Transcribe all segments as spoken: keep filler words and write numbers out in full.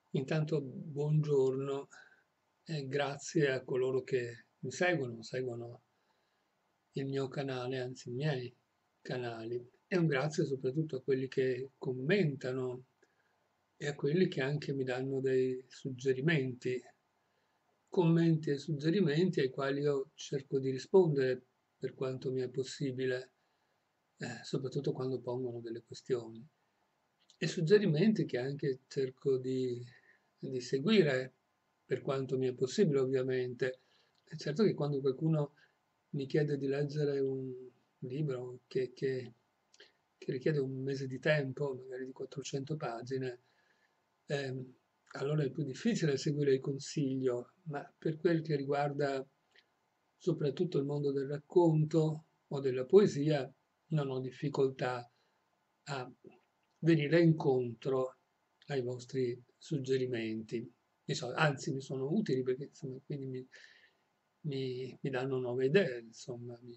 Intanto buongiorno e grazie a coloro che mi seguono, seguono il mio canale, anzi i miei canali. E un grazie soprattutto a quelli che commentano e a quelli che anche mi danno dei suggerimenti, commenti e suggerimenti ai quali io cerco di rispondere per quanto mi è possibile, eh, soprattutto quando pongono delle questioni. E suggerimenti che anche cerco di, di seguire per quanto mi è possibile, ovviamente. È certo che quando qualcuno mi chiede di leggere un libro che, che- che richiede un mese di tempo, magari di quattrocento pagine, ehm, allora è più difficile seguire il consiglio, ma per quel che riguarda soprattutto il mondo del racconto o della poesia, non ho difficoltà a venire incontro ai vostri suggerimenti. Mi so- anzi, mi sono utili perché insomma, quindi mi, mi- mi danno nuove idee, insomma, mi-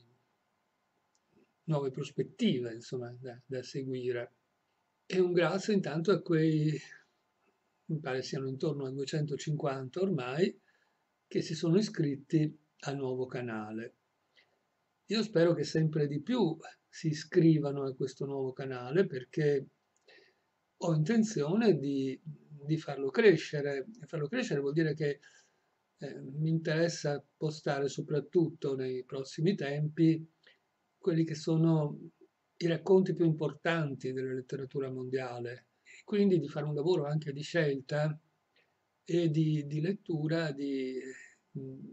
nuove prospettive, insomma, da, da seguire. E un grazie intanto a quei, mi pare siano intorno a duecentocinquanta ormai, che si sono iscritti al nuovo canale. Io spero che sempre di più si iscrivano a questo nuovo canale perché ho intenzione di, di farlo crescere. E farlo crescere vuol dire che eh, mi interessa postare soprattutto nei prossimi tempi quelli che sono i racconti più importanti della letteratura mondiale, e quindi di fare un lavoro anche di scelta e di, di lettura di, mh,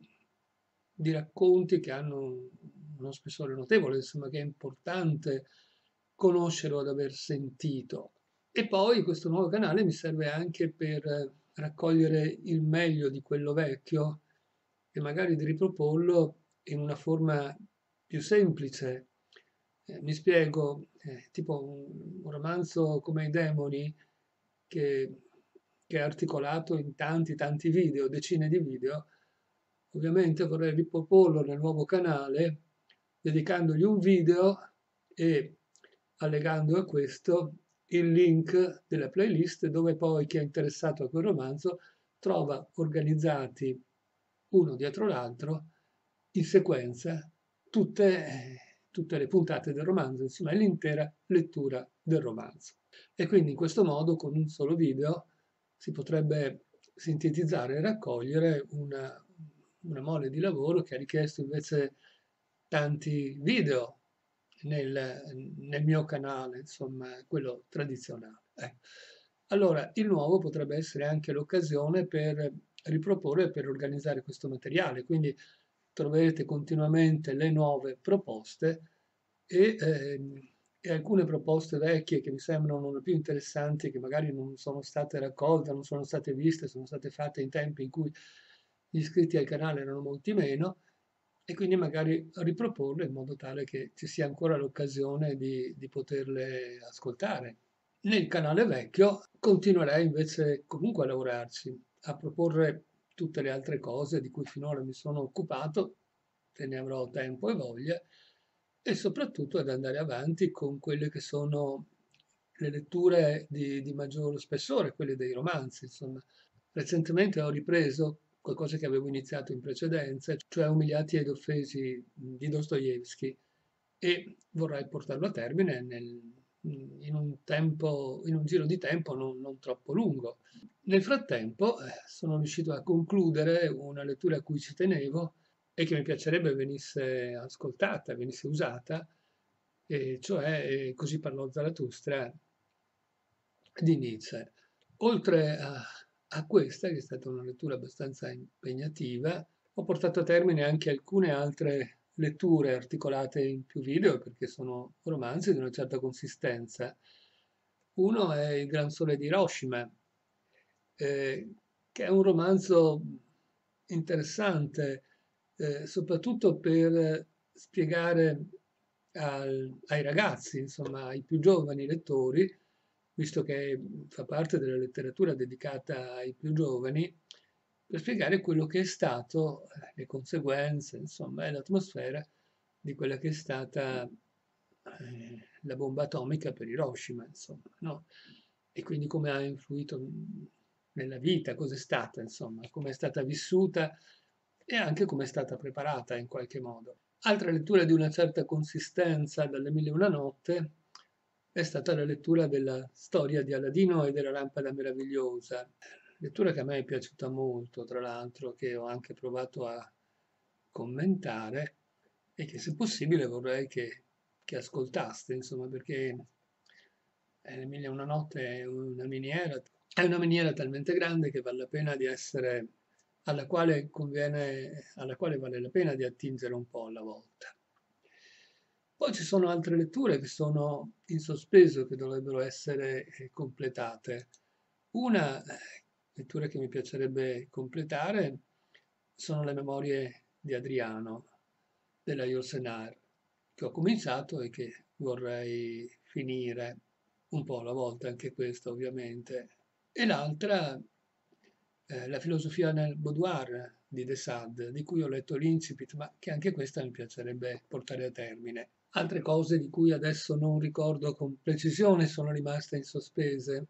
di racconti che hanno uno spessore notevole, insomma, che è importante conoscere o ad aver sentito. E poi questo nuovo canale mi serve anche per eh, raccogliere il meglio di quello vecchio e magari di riproporlo in una forma più semplice. Eh, mi spiego, eh, tipo un, un romanzo come I Demoni, che, che è articolato in tanti, tanti video, decine di video, ovviamente vorrei riproporlo nel nuovo canale, dedicandogli un video e allegando a questo il link della playlist dove poi chi è interessato a quel romanzo trova organizzati uno dietro l'altro in sequenza tutte, eh, tutte le puntate del romanzo, insomma, è l'intera lettura del romanzo. E quindi in questo modo, con un solo video, si potrebbe sintetizzare e raccogliere una, una mole di lavoro che ha richiesto invece tanti video nel, nel mio canale, insomma, quello tradizionale. Ecco. Allora, il nuovo potrebbe essere anche l'occasione per riproporre e per organizzare questo materiale, quindi troverete continuamente le nuove proposte e, ehm, e alcune proposte vecchie che mi sembrano le più interessanti, che magari non sono state raccolte, non sono state viste, sono state fatte in tempi in cui gli iscritti al canale erano molti meno, e quindi magari riproporle in modo tale che ci sia ancora l'occasione di, di poterle ascoltare. Nel canale vecchio continuerei invece comunque a lavorarci, a proporre tutte le altre cose di cui finora mi sono occupato, se ne avrò tempo e voglia, e soprattutto ad andare avanti con quelle che sono le letture di, di maggior spessore, quelle dei romanzi, insomma. Recentemente ho ripreso qualcosa che avevo iniziato in precedenza, cioè Umiliati ed offesi di Dostoevsky, e vorrei portarlo a termine nel- in un tempo, in un giro di tempo non, non troppo lungo. Nel frattempo eh, sono riuscito a concludere una lettura a cui ci tenevo e che mi piacerebbe venisse ascoltata, venisse usata, e cioè eh, Così parlò Zarathustra di Nietzsche. Oltre a, a questa, che è stata una lettura abbastanza impegnativa, ho portato a termine anche alcune altre letture articolate in più video perché sono romanzi di una certa consistenza. Uno è Il Gran Sole di Hiroshima, eh, che è un romanzo interessante, eh, soprattutto per spiegare al- ai ragazzi, insomma, ai più giovani lettori, visto che fa parte della letteratura dedicata ai più giovani, per spiegare quello che è stato, eh, le conseguenze, insomma, e l'atmosfera di quella che è stata eh, la bomba atomica per Hiroshima, insomma, no? E quindi come ha influito. nella vita, cos'è stata, insomma, come è stata vissuta e anche come è stata preparata in qualche modo. Altra lettura di una certa consistenza dalle Mille e una notte è stata la lettura della storia di Aladino e della lampada meravigliosa, lettura che a me è piaciuta molto, tra l'altro, che ho anche provato a commentare e che se possibile vorrei che, che ascoltaste, insomma, perché eh, Le Mille e una notte è una miniera, è una miniera talmente grande che vale la pena di essere, alla quale conviene, alla quale vale la pena di attingere un po' alla volta. Poi ci sono altre letture che sono in sospeso, che dovrebbero essere eh, completate. Una eh, lettura che mi piacerebbe completare sono le memorie di Adriano della Yourcenar, che ho cominciato e che vorrei finire un po' alla volta, anche questa ovviamente. E l'altra, eh, La filosofia nel boudoir di De Sade, di cui ho letto l'incipit, ma che anche questa mi piacerebbe portare a termine. Altre cose di cui adesso non ricordo con precisione sono rimaste in sospese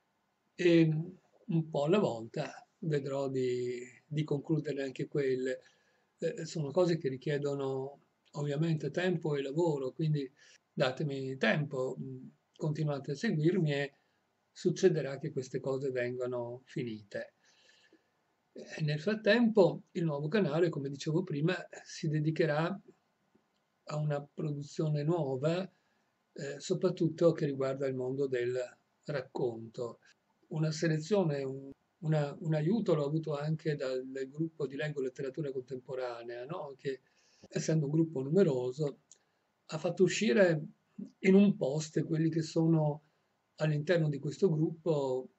e un po' alla volta vedrò di, di concludere anche quelle. Eh, sono cose che richiedono ovviamente tempo e lavoro, quindi datemi tempo, mh, continuate a seguirmi e succederà che queste cose vengano finite. E nel frattempo il nuovo canale, come dicevo prima, si dedicherà a una produzione nuova, eh, soprattutto che riguarda il mondo del racconto. Una selezione, un, una- un aiuto l'ho avuto anche dal, dal gruppo di Leggo Letteratura Contemporanea, no? Che essendo un gruppo numeroso ha fatto uscire in un post quelli che sono all'interno di questo gruppo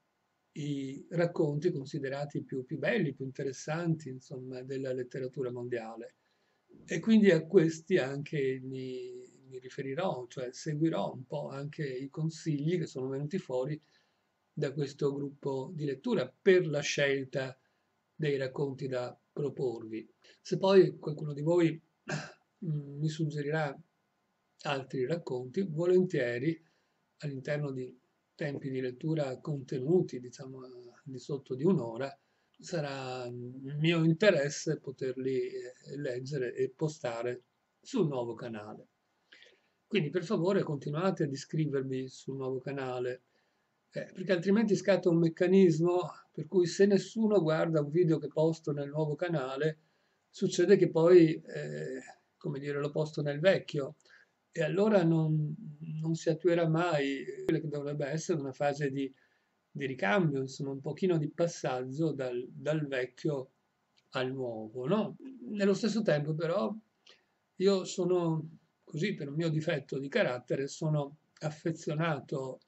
i racconti considerati più, più belli, più interessanti, insomma, della letteratura mondiale. E quindi a questi anche mi, mi riferirò, cioè seguirò un po' anche i consigli che sono venuti fuori da questo gruppo di lettura per la scelta dei racconti da proporvi. Se poi qualcuno di voi mm, mi suggerirà altri racconti, volentieri all'interno di tempi di lettura contenuti, diciamo di sotto di un'ora, sarà mio interesse poterli eh, leggere e postare sul nuovo canale. Quindi per favore continuate ad iscrivervi sul nuovo canale, eh, perché altrimenti scatta un meccanismo per cui se nessuno guarda un video che posto nel nuovo canale, succede che poi, eh, come dire, lo posto nel vecchio e allora non, non si attuerà mai quella che dovrebbe essere una fase di, di ricambio, insomma, un pochino di passaggio dal, dal vecchio al nuovo, no? Nello stesso tempo, però, io sono così, per un mio difetto di carattere, sono affezionato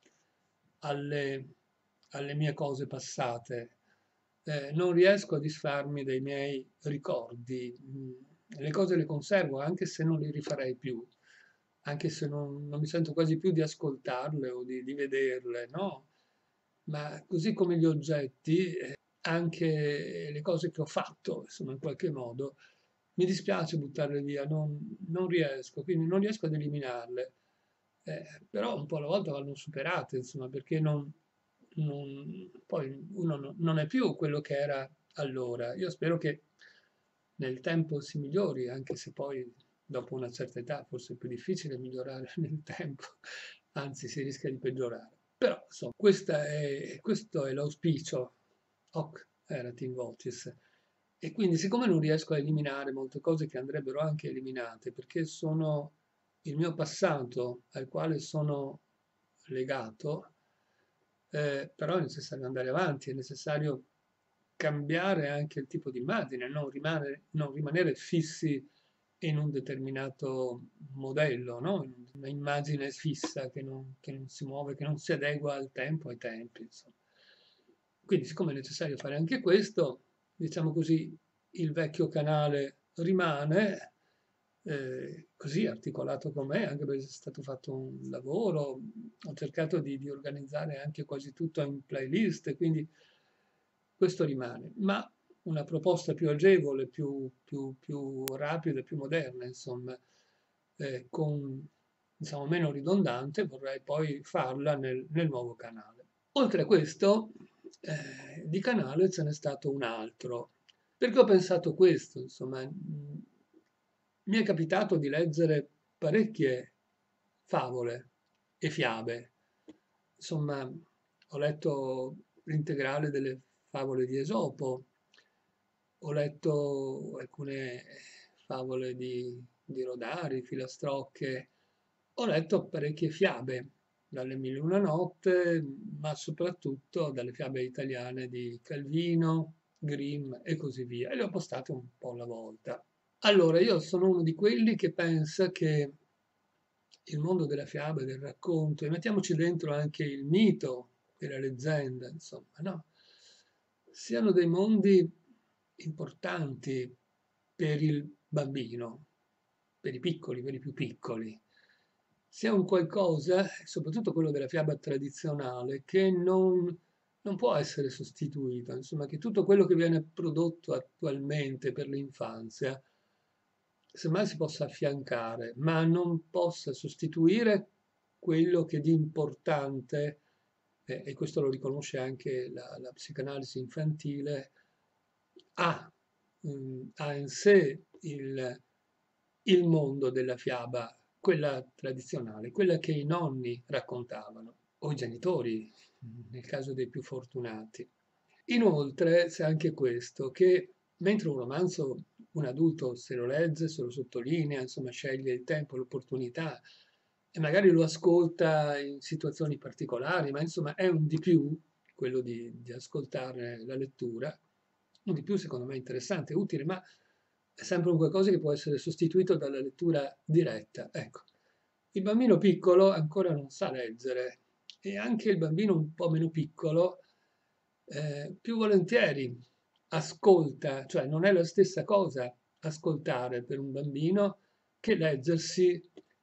alle, alle mie cose passate. Eh, non riesco a disfarmi dei miei ricordi. Mm, Le cose le conservo anche se non le rifarei più, anche se non, non mi sento quasi più di ascoltarle o di, di vederle, no? Ma così come gli oggetti, eh, anche le cose che ho fatto, insomma, in qualche modo, mi dispiace buttarle via, non, non riesco, quindi non riesco ad eliminarle. Eh, però un po' alla volta vanno superate, insomma, perché non, non- poi uno no- non è più quello che era allora. Io spero che nel tempo si migliori, anche se poi dopo una certa età forse è più difficile migliorare nel tempo, anzi si rischia di peggiorare. Però, insomma, questa è- questo è l'auspicio, hoc erat in votis. E quindi, siccome non riesco a eliminare molte cose che andrebbero anche eliminate, perché sono il mio passato al quale sono legato, eh, però è necessario andare avanti, è necessario cambiare anche il tipo di immagine, non rimanere, non rimanere fissi in un determinato modello, no? In una immagine fissa che non, che non si muove, che non si adegua al tempo, ai tempi, insomma. Quindi, siccome è necessario fare anche questo, diciamo così, il vecchio canale rimane eh, così articolato com'è, anche perché è stato fatto un lavoro, ho cercato di, di organizzare anche quasi tutto in playlist, quindi questo rimane, ma una proposta più agevole, più, più, più rapida, più moderna, insomma, eh, con diciamo meno ridondante, vorrei poi farla nel, nel nuovo canale. Oltre a questo, eh, di canale ce n'è stato un altro. Perché ho pensato questo? Insomma, mh, mi è capitato di leggere parecchie favole e fiabe. Insomma, ho letto l'integrale delle favole di Esopo, ho letto alcune favole di, di Rodari, Filastrocche, ho letto parecchie fiabe, dalle Mille e una notte, ma soprattutto dalle fiabe italiane di Calvino, Grimm e così via, e le ho postate un po' alla volta. Allora, io sono uno di quelli che pensa che il mondo della fiaba, del racconto, e mettiamoci dentro anche il mito e la leggenda, insomma, no? Siano dei mondi importanti per il bambino, per i piccoli, per i più piccoli. Sia un qualcosa, soprattutto quello della fiaba tradizionale, che non, non può essere sostituito, insomma, che tutto quello che viene prodotto attualmente per l'infanzia semmai si possa affiancare, ma non possa sostituire quello che di importante, eh, e questo lo riconosce anche la, la psicanalisi infantile, ha, mm, ha in sé il, il mondo della fiaba, quella tradizionale, quella che i nonni raccontavano, o i genitori, nel caso dei più fortunati. Inoltre c'è anche questo, che mentre un romanzo un adulto se lo legge, se lo sottolinea, insomma sceglie il tempo, l'opportunità e magari lo ascolta in situazioni particolari, ma insomma è un di più quello di, di ascoltare la lettura, un di più secondo me interessante, utile, ma è sempre un qualcosa che può essere sostituito dalla lettura diretta. Ecco, il bambino piccolo ancora non sa leggere e anche il bambino un po' meno piccolo eh, più volentieri ascolta, cioè non è la stessa cosa ascoltare per un bambino che leggersi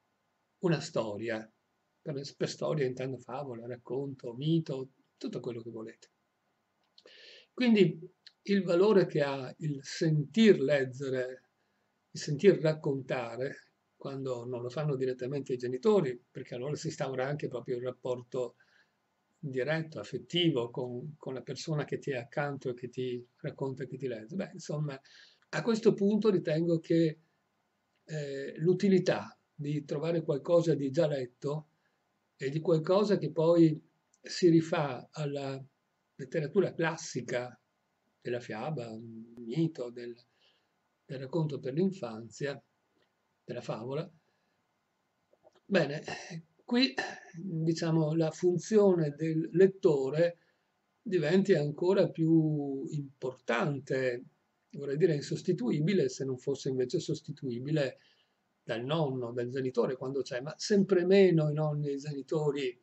una storia. Per, per storia intendo favola, racconto, mito, tutto quello che volete. Quindi il valore che ha il sentir leggere, il sentir raccontare, quando non lo fanno direttamente i genitori, perché allora si instaura anche proprio il rapporto diretto, affettivo con, con la persona che ti è accanto e che ti racconta e che ti legge. Beh, insomma, a questo punto ritengo che eh, l'utilità di trovare qualcosa di già letto e di qualcosa che poi si rifà alla letteratura classica della fiaba, un mito, del, del racconto per l'infanzia, della favola. Bene, qui diciamo la funzione del lettore diventi ancora più importante, vorrei dire insostituibile, se non fosse invece sostituibile dal nonno, dal genitore quando c'è, ma sempre meno i nonni e i genitori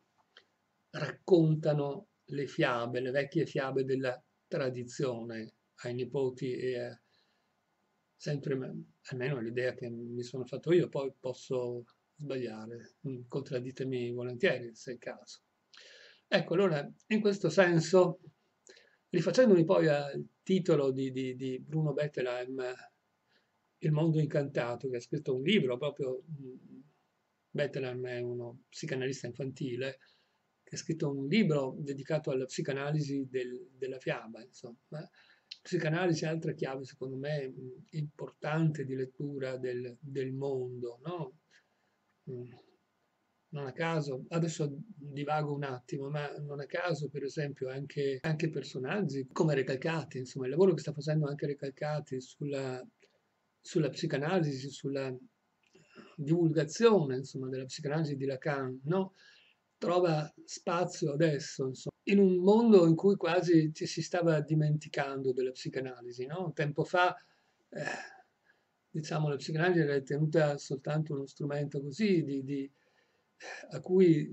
raccontano le fiabe, le vecchie fiabe della tradizione ai nipoti e a, sempre me- almeno è l'idea che mi sono fatto io, poi posso sbagliare, mm, contradditemi volentieri se è il caso. Ecco, allora, in questo senso, rifacendomi poi al titolo di, di- di Bruno Bettelheim, Il mondo incantato, che ha scritto un libro proprio, mm, Bettelheim è uno psicanalista infantile, che ha scritto un libro dedicato alla psicanalisi del- della fiaba, insomma. Psicanalisi è altra chiave, secondo me, mh, importante di lettura del, del mondo, no? Mm, Non a caso, adesso divago un attimo, ma non a caso, per esempio, anche, anche personaggi come Recalcati, insomma, il lavoro che sta facendo anche Recalcati sulla, sulla psicanalisi, sulla divulgazione, insomma, della psicanalisi di Lacan, no? Trova spazio adesso, insomma, in un mondo in cui quasi ci si stava dimenticando della psicanalisi, no? Tempo fa, eh, diciamo, la psicanalisi era ritenuta soltanto uno strumento così di, di- a cui,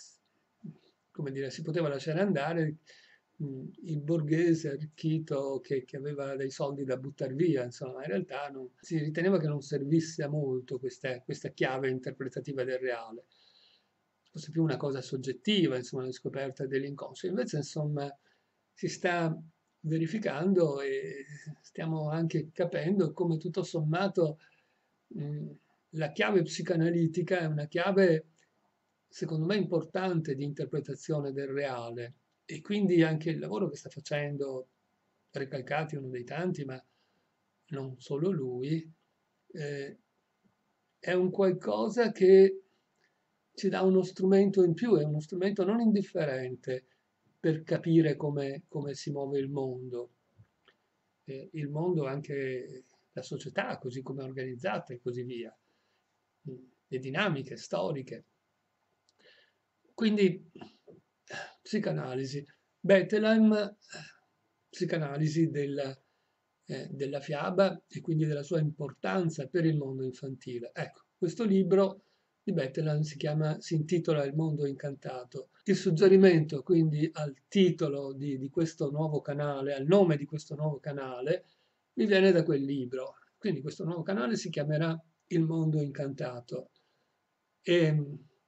come dire, si poteva lasciare andare mh, il borghese arricchito che, che aveva dei soldi da buttare via, insomma, in realtà non- si riteneva che non servisse a molto questa, questa chiave interpretativa del reale, fosse più una cosa soggettiva, insomma, la scoperta dell'inconscio. Invece, insomma, si sta verificando e stiamo anche capendo come tutto sommato mh, la chiave psicanalitica è una chiave, secondo me, importante di interpretazione del reale, e quindi anche il lavoro che sta facendo Recalcati è uno dei tanti, ma non solo lui, eh, è un qualcosa che ci dà uno strumento in più, è uno strumento non indifferente per capire come, come si muove il mondo. Eh, il mondo, anche la società, così come è organizzata e così via, mm, le dinamiche storiche. Quindi, psicanalisi. Bettelheim, psicanalisi della, eh, della fiaba e quindi della sua importanza per il mondo infantile. Ecco, questo libro di Bettelheim si chiama, si intitola Il mondo incantato. Il suggerimento quindi al titolo di, di questo nuovo canale, al nome di questo nuovo canale, mi viene da quel libro. Quindi questo nuovo canale si chiamerà Il mondo incantato. E,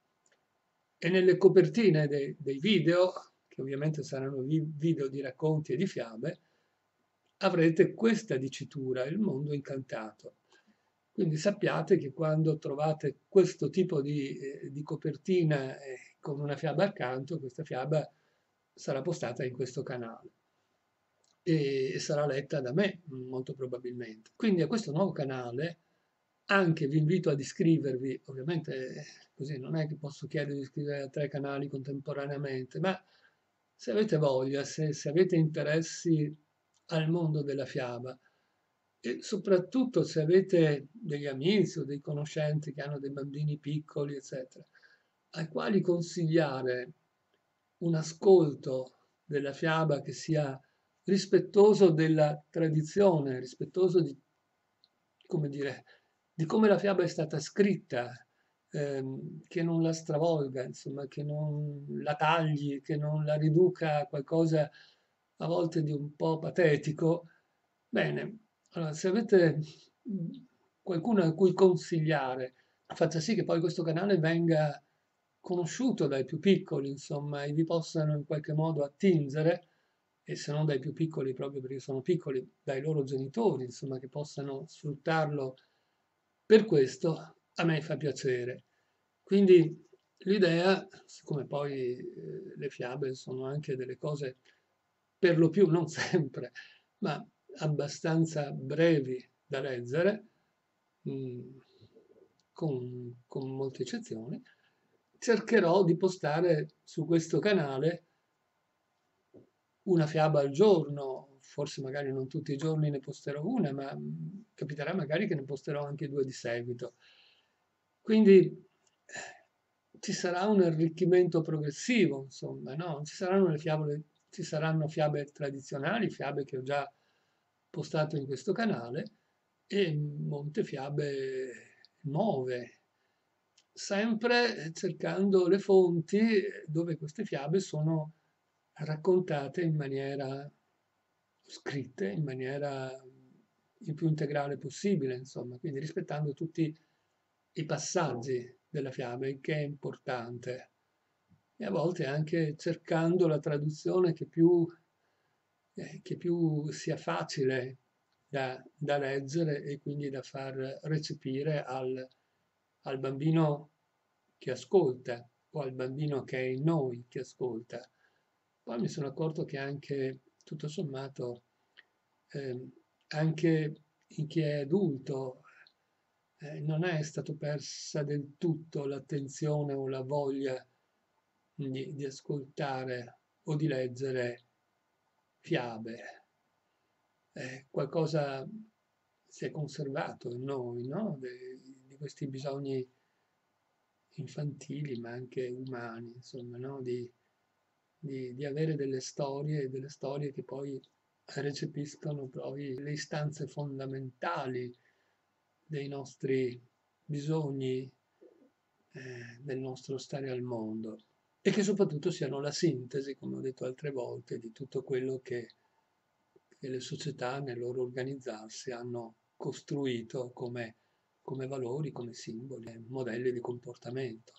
e nelle copertine dei, dei video, che ovviamente saranno video di racconti e di fiabe, avrete questa dicitura, il mondo incantato. Quindi sappiate che quando trovate questo tipo di, eh, di copertina eh, con una fiaba accanto, questa fiaba sarà postata in questo canale e sarà letta da me, molto probabilmente. Quindi a questo nuovo canale anche vi invito ad iscrivervi, ovviamente così non è che posso chiedere di iscrivervi a tre canali contemporaneamente, ma se avete voglia, se, se avete interessi al mondo della fiaba e soprattutto se avete degli amici o dei conoscenti che hanno dei bambini piccoli, eccetera, ai quali consigliare un ascolto della fiaba che sia rispettoso della tradizione, rispettoso di, come dire, di come la fiaba è stata scritta, ehm, che non la stravolga, insomma, che non la tagli, che non la riduca a qualcosa a volte di un po' patetico. Bene, allora, se avete qualcuno a cui consigliare, faccia sì che poi questo canale venga conosciuto dai più piccoli, insomma, e vi possano in qualche modo attingere, e se non dai più piccoli, proprio perché sono piccoli, dai loro genitori, insomma, che possano sfruttarlo per questo, a me fa piacere. Quindi l'idea, siccome poi eh, le fiabe sono anche delle cose, per lo più, non sempre, ma abbastanza brevi da leggere, mh, con, con molte eccezioni, cercherò di postare su questo canale una fiaba al giorno, forse magari non tutti i giorni ne posterò una, ma mh, capiterà magari che ne posterò anche due di seguito. Quindi eh, ci sarà un arricchimento progressivo, insomma, no? Ci saranno le fiabe, ci saranno fiabe tradizionali, fiabe che ho già postato in questo canale, e molte fiabe nuove, sempre cercando le fonti dove queste fiabe sono raccontate in maniera scritte, in maniera il più integrale possibile, insomma, quindi rispettando tutti i passaggi della fiaba, il che è importante. E a volte anche cercando la traduzione che più, eh, che più sia facile da, da leggere e quindi da far recepire al, al bambino che ascolta o al bambino che è in noi che ascolta. Poi mi sono accorto che anche, tutto sommato, ehm, anche in chi è adulto eh, non è stato persa del tutto l'attenzione o la voglia di, di ascoltare o di leggere fiabe. Eh, qualcosa si è conservato in noi, no? De- di questi bisogni infantili ma anche umani, insomma, no? Di, di, di avere delle storie, delle storie che poi recepiscono poi le istanze fondamentali dei nostri bisogni, eh, del nostro stare al mondo e che soprattutto siano la sintesi, come ho detto altre volte, di tutto quello che, che le società nel loro organizzarsi hanno costruito come, come valori, come simboli, modelli di comportamento.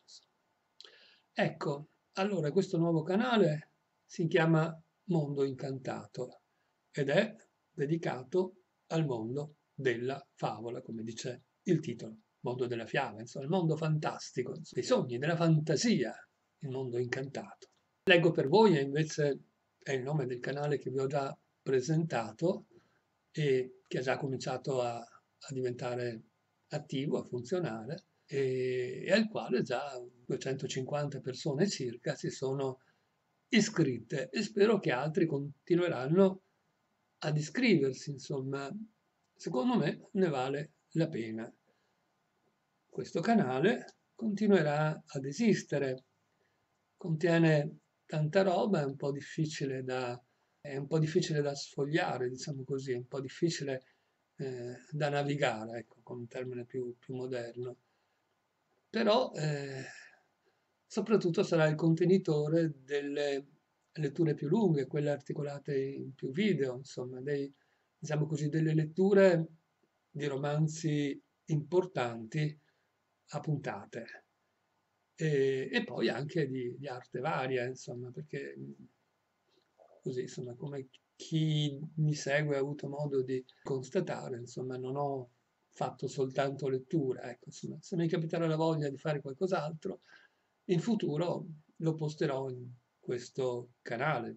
Ecco, allora questo nuovo canale si chiama Mondo Incantato ed è dedicato al mondo della favola, come dice il titolo, mondo della fiaba, insomma, il mondo fantastico, dei sogni, della fantasia, il mondo incantato. Leggo per voi e invece è il nome del canale che vi ho già presentato e che ha già cominciato a, a diventare attivo, a funzionare, e, e al quale già duecentocinquanta persone circa si sono iscritte e spero che altri continueranno ad iscriversi, insomma, secondo me ne vale la pena. Questo canale continuerà ad esistere, contiene tanta roba, è un po' difficile da, è un po' difficile da sfogliare, diciamo così, è un po' difficile eh, da navigare, ecco, con un termine più, più moderno. Però eh, soprattutto sarà il contenitore delle letture più lunghe, quelle articolate in più video, insomma, dei, diciamo così, delle letture di romanzi importanti a puntate. E, e poi anche di, di arte varia, insomma, perché mh, così, insomma, come chi mi segue ha avuto modo di constatare, insomma, non ho fatto soltanto lettura, ecco, insomma, se mi capiterà la voglia di fare qualcos'altro, in futuro lo posterò in questo canale.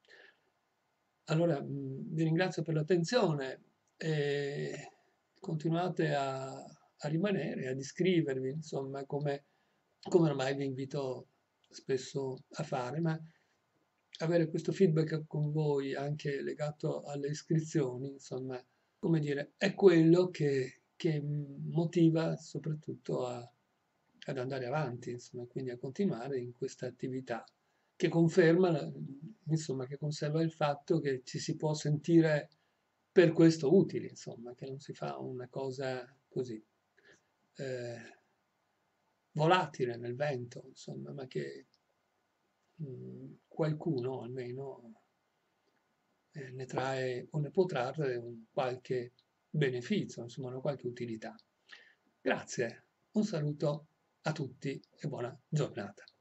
Allora, mh, vi ringrazio per l'attenzione e continuate a, a rimanere, ad iscrivervi, insomma, come, come ormai vi invito spesso a fare, ma avere questo feedback con voi anche legato alle iscrizioni, insomma, come dire, è quello che, che motiva soprattutto a- ad andare avanti, insomma, quindi a continuare in questa attività che conferma, la- insomma, che conserva il fatto che ci si può sentire per questo utili, insomma, che non si fa una cosa così eh, volatile nel vento, insomma, ma che mh, qualcuno almeno eh, ne trae o ne può trarre un qualche beneficio, insomma, una qualche utilità. Grazie, un saluto a tutti e buona giornata.